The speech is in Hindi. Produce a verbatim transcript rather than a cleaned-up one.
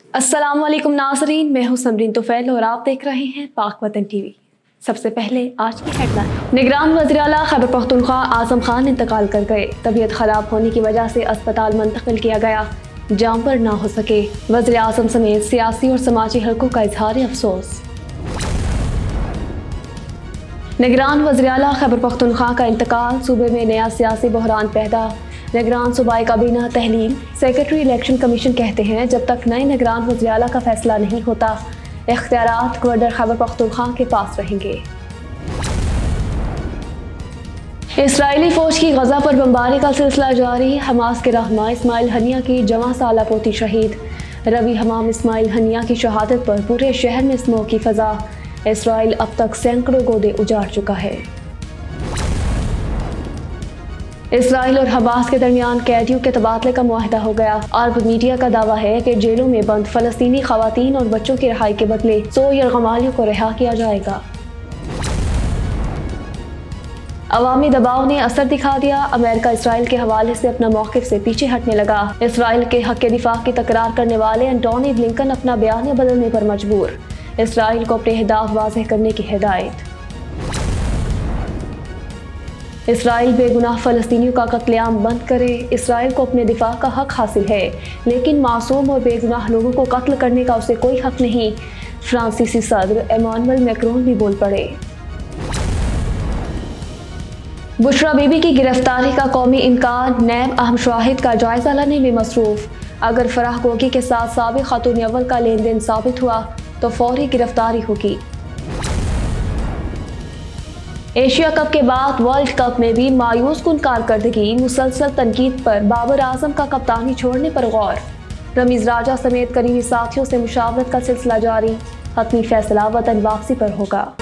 अस्सलाम वालेकुम नाज़रीन, मैं हूं समरीन तुफैल और आप देख रहे हैं पाक वतन टीवी। सबसे पहले आज की हेडलाइन। निगरान वज़ीर-ए-आला खैबर पख्तूनख्वा आज़म खान इंतकाल कर गए। तबीयत खराब होने की वजह से अस्पताल मुंतकिल किया गया, जाम पर ना हो सके। वज़ीर आज़म समेत सियासी और समाजी हलकों का इजहार अफसोस। निगरान वज़ीर-ए-आला खैबर पख्तूनख्वा का इंतकाल, सूबे में नया सियासी बहरान पैदा। निगरान सूबाई काबीना तहलील। सेक्रेटरी इलेक्शन कमीशन कहते हैं जब तक नए निगरान वज़ीर-ए-आला का फैसला नहीं होता, इख्तियारात गवर्नर खैबर पख्तूनख्वा के पास रहेंगे। इसराइली फौज की गजा पर बमबारी का सिलसिला जारी। हमास के रहनुमा इस्माइल हनिया की जवां साला पोती शहीद। रवि हमाम इस्माइल हनिया की शहादत पर पूरे शहर में स्मोक की फजा। इसराइल अब तक सैकड़ों गोदे उजाड़ चुका है। इसराइल और हमास के दरमियान कैदियों के तबादले का मुआहदा हो गया। अरब मीडिया का दावा है कि जेलों में बंद फलस्तीनी खवातीन और बच्चों की रिहाई के बदले सौ यरगमालियों को रिहा किया जाएगा। अवामी दबाव ने असर दिखा दिया। अमेरिका इसराइल के हवाले से अपना मौक़िफ़ से पीछे हटने लगा। इसराइल के हक़ दिफा की तकरार करने वाले एंटोनी ब्लिंकन अपना बयान बदलने पर मजबूर। इसराइल को अपने अहदाफ वाज़ेह करने की हिदायत। इसराइल बेगुनाह फ़लस्तीनियों का कत्लेआम बंद करे। इसराइल को अपने दिफा का हक हासिल है, लेकिन मासूम और बेगुनाह लोगों को कत्ल करने का उसे कोई हक नहीं। फ्रांसीसी सदर एमानुएल मैक्रोन भी बोल पड़े। बुशरा बीबी की गिरफ्तारी का कौमी इम्कान। नैब अहम शवाहिद का जायजा लेने में मसरूफ। अगर फराह गोगी के साथ साबिक खातून अव्वल का लेन देन साबित हुआ तो फौरी गिरफ्तारी होगी। एशिया कप के बाद वर्ल्ड कप में भी मायूस कुन कारकर्दगी। मुसलसल तनकीद पर बाबर आजम का कप्तानी छोड़ने पर गौर। रमीज राजा समेत करीबी साथियों से मुशावरत का सिलसिला जारी। हतमी फैसला वतन वापसी पर होगा।